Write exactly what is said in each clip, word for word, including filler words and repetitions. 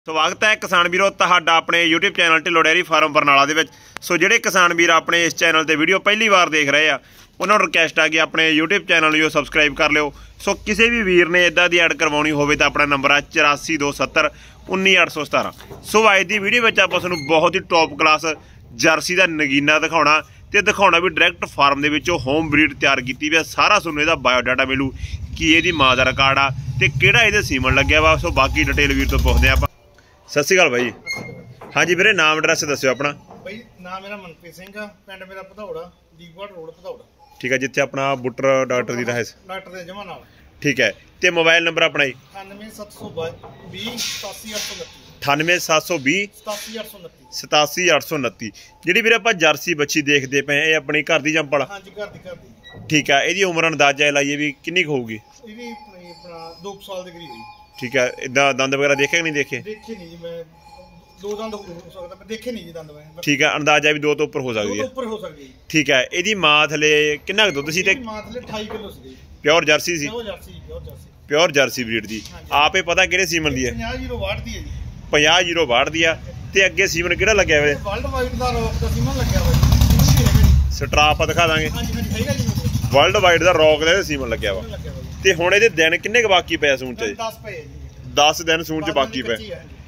ਸਵਾਗਤ है किसान वीरो तुहाडा अपने YouTube channel Dhillon dairy farm Barnala दे विच। सो जिहड़े किसान वीर अपने इस चैनल ते वीडियो पहली बार देख रहे हैं उन्होंने रिक्वेस्ट है कि अपने यूट्यूब चैनल जो सबसक्राइब कर लियो। सो किसी भी वीर ने इदा दी ऐड करवानी होवे तो अपना नंबर है चौरासी दो सत्तर उन्नी अठ सौ सतारा। सो अज की वीडियो में आप तुहानूं बहुत ही टॉप क्लास जर्सी का नगीना दिखाउणा ते दिखाउणा भी डायरैक्ट फार्म दे विचों होम ब्रीड तैयार कीती वी। सारा तुहानूं इहदा बायोडाटा मिलू कि इहदी माँ का रिकॉर्ड आ ते किहड़ा इहदे सीमन लग्या वा। सो बाकी डिटेल वीर तो पुछदे आं। सत श्री अकाल भाई। हाँ जी वीरे नाम एड्रैस दस्सिओ अपना। भाई नाम मेरा मनप्रीत सिंह आ, पिंड मेरा भदौड़ा, दीपगढ़ रोड भदौड़ा। ठीक है, जिथे अपना बुटर डॉक्टर दी रहाइश डॉक्टर दे जमा नाल। ठीक है, ते मोबाइल नंबर अपना ही अठानवे सत्त सौ बीस सतासी अठ सौ उनतीस अठानवे सत्त सौ बीस सतासी अठ सौ उनतीस सतासी अठ सौ उनती। जी वीरे आप जर्सी बच्ची देखते पे ये अपनी घर की जंपल। हाँ जी घर दी घर दी। ठीक है, यदी उम्र अंदाजा लाइए भी किन्नी होगी? ਇਹਦੀ ਆਪਣਾ दो साल ਦੇ ਕਰੀਬ ਹੋਈ। ठीक है, इदा दंद वगैरह देखे कि नहीं देखे? ਦੇਖੇ ਨਹੀਂ ਜੀ मैं, दो दंद हो सकता मैं देखे नहीं जी दंद मैं। ठीक है, अंदाजा भी दो तो ऊपर हो सकती है। ऊपर हो सकती है। ठीक है, यदी मां थले कितना दुध सी ते? मां थले अठाई किलो सी। प्योर जर्सी सी? Pure Jersey pure Jersey pure Jersey breed दी। आपे पता किहड़े सीमन दी है? पचास जीरो बाहठ दी है जी। पचास जीरो बाहठ दी आ ते अगे सीमन किहड़ा लग्या होया? वर्ल्ड वाइड दा रॉक दा सीमन लग्या होया। स्ट्राप दिखा दांगे। हां जी हां जी हैगा जी। वर्ल्ड वाइड दा रॉक दा सीमन लग्या वा ते हुण इहदे दिन किन्ने क बाकी पे सून च? दस पे जी। दस दिन सून च बाकी पे।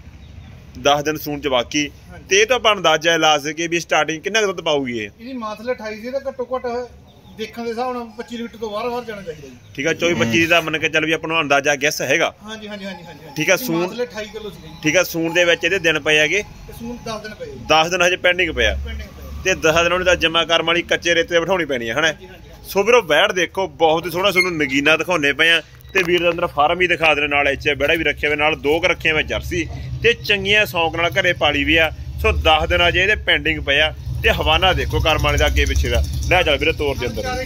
दस दिन सून च बाकी ते तो ਆਪਾਂ ਅੰਦਾਜ਼ਾ ਲਾ ਸਕੇ ਵੀ ਸਟਾਰਟਿੰਗ ਕਿੰਨਾ ਦੁੱਧ ਪਾਊਗੀ ਇਹ? ਇਹਦੀ ਮਾਂ ਥਲੇ ਅਠਾਈ ਸੀ ਤੇ ਘੱਟੋ ਘੱਟ ਦੇਖਣ ਦੇ ਹਿਸਾਬ ਨਾਲ ਪੱਚੀ ਲੀਟਰ ਤੋਂ ਬਾਹਰ ਬਾਹਰ ਜਾਣਾ ਚਾਹੀਦਾ ਜੀ। ਠੀਕ ਹੈ, ਚੌਵੀ ਪੱਚੀ ਦਾ ਮੰਨ ਕੇ ਚੱਲ ਵੀ ਆਪਾਂ ਨੂੰ ਅੰਦਾਜ਼ਾ ਗੈਸ ਹੈਗਾ। ਹਾਂਜੀ ਹਾਂਜੀ ਹਾਂਜੀ ਹਾਂਜੀ। ਠੀਕ ਹੈ, ਸੂਣ ਥਲੇ ਅਠਾਈ ਕਿਲੋ ਸੀ। ਠੀਕ ਹੈ, ਸੂਣ ਦੇ ਵਿੱਚ ਇਹਦੇ ਦਿਨ ਪਏ ਹੈਗੇ ਤੇ ਸੂਣ ਦਸ ਦਿਨ ਪਏ। ਦਸ ਦਿਨ ਹਜੇ ਪੈਂਡਿੰਗ ਪਿਆ ਤੇ ਦਸ ਦਿਨ ਉਹਨੂੰ ਤਾਂ ਜਮਾ ਕਰਮ ਵਾਲੀ ਕੱਚੇ ਰੇਤੇ ਤੇ ਬਿਠਾਉਣੀ ਪੈਣੀ ਹੈ ਹਨਾ। ਸੋ ਵੀਰੋ ਬੈਠ ਦੇਖੋ ਬਹੁਤ ਹੀ ਸੋਹਣਾ ਤੁਹਾਨੂੰ ਨਗੀਨਾ ਦਿਖਾਉਣੇ ਪਏ ਆ ਤੇ ਵੀਰ ਦੇ ਅੰਦਰ ਫਾਰਮ ਵੀ ਦਿਖਾ ਦੇਣ ਨਾਲ ਇੱਥੇ ਬੜਾ ਵੀ ਰੱਖਿਆ ਹੋਇਆ ਨਾਲ ਦੋ ਕ ਰੱਖੇ ਹੋਏ ਜਰਸੀ ਤੇ ਚੰਗੀਆਂ ਸੌਂਕ ਨਾਲ ਘਰੇ ਪਾਲੀ ਵੀ ਆ। ਸੋ ਦਸ ਦਿਨ ਅਜੇ ਇਹਦੇ ਪੈਂਡਿੰਗ ਪਏ ਆ ਤੇ ਹਵਾਨਾ ਦੇਖੋ ਕਰਮ ਵਾਲੇ ਦਾ ਅੱਗੇ ਪਿੱਛੇ ਦਾ ਲੈ ਚੱਲ ਵੀਰੇ ਤੋਰ ਦੇ ਅੰਦਰ।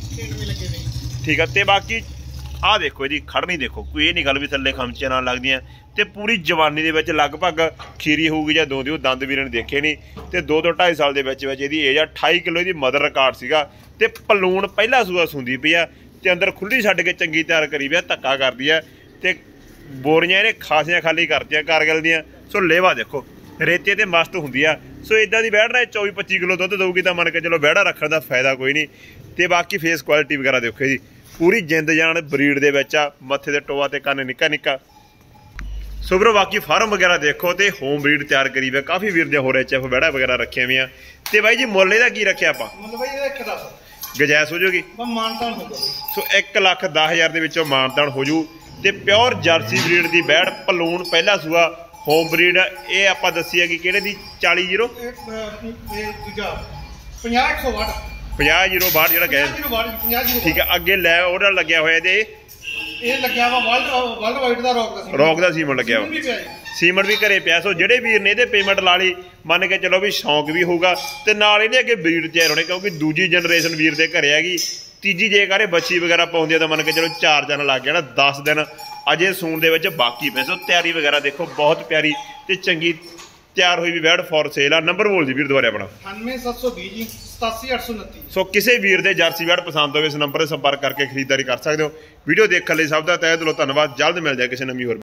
ਠੀਕ ਆ, ਤੇ ਬਾਕੀ ਆਹ ਦੇਖੋ ਇਹਦੀ ਖੜਨੀ ਦੇਖੋ, ਕੋਈ ਇਹ ਨਹੀਂ ਗੱਲ ਵੀ ਥੱਲੇ ਖਮਚੀਆਂ ਨਾਲ ਲੱਗਦੀਆਂ ਤੇ ਪੂਰੀ ਜਵਾਨੀ ਦੇ ਵਿੱਚ ਲਗਭਗ ਖੀਰੀ ਹੋਊਗੀ ਜਾਂ ਦੋ ਦੀ ਉਹ ਦੰਦ ਵੀਰਾਂ ਨੇ ਦੇਖੇ ਨਹੀਂ ਤੇ ਦੋ ਤੋਂ ਢਾਈ ਸਾਲ ਦੇ ਵਿੱਚ ਵਿੱਚ ਇਹਦੀ ਏਜ ਆ। ਅਠਾਈ ਕਿਲੋ ਇਹਦੀ ਮਦਰ ਰਿਕਾਰਡ ਸੀਗਾ ਤੇ ਪਲੂਣ ਪਹਿਲਾ ਸੂਆ ਸੁੰਦੀ ਪਈ ਆ ਤੇ ਅੰਦਰ ਖੁੱਲੀ ਛੱਡ ਕੇ ਚੰਗੀ ਤਿਆਰ ਕਰੀ ਵੀ ਆ, ਧੱਕਾ ਕਰਦੀ ਆ ਤੇ ਬੋਰੀਆਂ ਇਹਨੇ ਖਾਸੀਆਂ ਖਾਲੀ ਕਰਤੀਆਂ ਕਾਰਗਲ ਦੀਆਂ। ਸੋ ਲੇਵਾ ਦੇਖੋ ਰੇਤੇ ਤੇ ਮਸਤ ਹੁੰਦੀ ਆ। ਸੋ ਇਦਾਂ ਦੀ ਵੈੜ ਨਾ ਚੌਵੀ ਪੱਚੀ ਕਿਲੋ ਦੁੱਧ ਦਊਗੀ ਤਾਂ ਮੰਨ ਕੇ ਚਲੋ ਵੈੜਾ ਰੱਖਣ ਦਾ ਫਾਇਦਾ ਕੋਈ ਨਹੀਂ। ਤੇ ਬਾਕੀ ਫੇਸ ਕੁਆਲਿਟੀ ਵਗੈਰਾ ਦੇਖੋ ਜੀ ਪੂਰੀ ਜਿੰਦ ਜਾਨ ਬਰੀਡ ਦੇ ਵਿੱਚ ਆ, ਮੱਥੇ ਦੇ ਟੋਆ ਤੇ ਕੰਨ ਨਿੱਕਾ ਨਿੱਕਾ। ਸੋ ਵੀਰੋ ਬਾਕੀ ਫਾਰਮ ਵਗੈਰਾ ਦੇਖੋ ਤੇ ਹੋਮ ਬਰੀਡ ਤਿਆਰ ਕਰੀ ਵੇ ਕਾਫੀ ਵੀਰ ਦੇ ਹੋ ਰਹੇ ਚੈਫ ਵੈੜਾ ਵਗੈਰਾ ਰੱਖੀਆਂ ਵੀਆਂ। ਤੇ ਬਾਈ ਜੀ ਮੁੱਲ ਇਹਦਾ ਕੀ ਰੱਖਿਆ ਆਪਾਂ? ਮੁੱਲ ਬਾਈ ਇਹਦਾ ਇੱਕ ਦਸ ਗੁੰਜਾਇਸ਼ ਹੋ ਜਾਊਗੀ? ਮਾਨਤਾਨ ਹੋ ਜਾਊਗਾ। ਸੋ ਇੱਕ ਲੱਖ ਦਸ ਹਜ਼ਾਰ ਦੇ ਵਿੱਚੋਂ ਮਾਨਤਾਨ ਹੋ ਜੂ ਤੇ ਪਿਓਰ ਜਰਸੀ ਬਰੀਡ ਦੀ ਵੈੜ ਪਲੂਣ ਪਹਿਲਾ ਸੂਆ ਹੋਮ ਬਰੀਡ ਇਹ ਆਪਾਂ ਦੱਸੀ ਹੈ ਕਿ ਕਿਹੜੇ ਦੀ? ਚਾਲੀ ਜੀਰੋ ਪੰਜਾਹ ਇੱਕ ਸੌ ਬਾਹਠ ਪੰਜਾਹ ਜੀਰੋ ਬਾਹਠ ਜਿਹੜਾ ਗਏ। ਠੀਕ ਹੈ, ਅੱਗੇ ਲੈ ਉਹਦਾ ਲੱਗਿਆ ਹੋਇਆ ਇਹਦੇ ਇਹ ਲੱਗਿਆ ਵਾ ਵਰਲਡ ਵਰਲਡ ਵਾਈਡ ਦਾ ਰੌਕ ਦਾ ਰੌਕ ਦਾ ਸੀਮਨ ਲੱਗਿਆ ਵਾ। ਸੀਮਨ ਵੀ ਘਰੇ ਪਿਆ। ਸੋ ਜਿਹੜੇ ਵੀਰ ਨੇ ਇਹਦੇ ਪੇਮੈਂਟ ਲਾ ਲਈ ਮੰਨ ਕੇ ਚਲੋ ਵੀ ਸ਼ੌਂਕ ਵੀ ਹੋਊਗਾ ਤੇ ਨਾਲ ਇਹਦੇ ਅੱਗੇ ਬਰੀਡ ਤਿਆਰ ਹੋਣੇ ਕਿਉਂਕਿ ਦੂਜੀ ਜਨਰੇਸ਼ਨ ਵੀਰ ਦੇ ਘਰੇ ਹੈਗੀ। ਤੀਜੀ ਜੇਕਰ ਇਹ ਬੱਚੀ ਵਗੈਰਾ ਪਾਉਂਦੀ ਆ ਤਾਂ ਮੰਨ ਕੇ ਚਲੋ ਚਾਰ ਦਿਨ ਲੱਗ ਜਾਣਾ, ਦਸ ਦਿਨ ਅਜੇ ਸੂਣ ਦੇ ਵਿੱਚ ਬਾਕੀ ਪਏ। ਸੋ ਤਿਆਰੀ ਵਗੈਰਾ ਦੇਖੋ ਬਹੁਤ ਪਿਆਰੀ ਤੇ ਚੰਗੀ ਤਿਆਰ ਹੋਈ ਵੀ ਵੈੜ ਫੋਰ ਸੇਲ ਆ। ਨੰਬਰ ਬੋਲ ਜੀ ਵੀਰ ਦੁਬਾਰਾ ਆਪਣਾ। ਅਠਾਨਵੇਂ ਸੱਤ ਸੌ ਵੀਹ ਜੀ ਸਤਾਸੀ ਅੱਠ ਸੌ ਉਨੱਤੀ। ਸੋ ਕਿਸੇ ਵੀਰ ਦੇ ਜਰਸੀ ਵੈੜ ਪਸੰਦ ਹੋਵੇ ਇਸ ਨੰਬਰ 'ਤੇ ਸੰਪਰਕ ਕਰਕੇ ਖਰੀਦਦਾਰੀ ਕਰ ਸਕਦੇ ਹੋ। ਵੀਡੀਓ ਦੇਖਣ ਲਈ ਸਭ ਦਾ ਤਹਿ ਦਿਲੋਂ ਧੰਨਵਾਦ। ਜਲਦ ਮਿਲ ਜਾਏ ਕਿਸੇ ਨਵੀਂ ਹੋਰ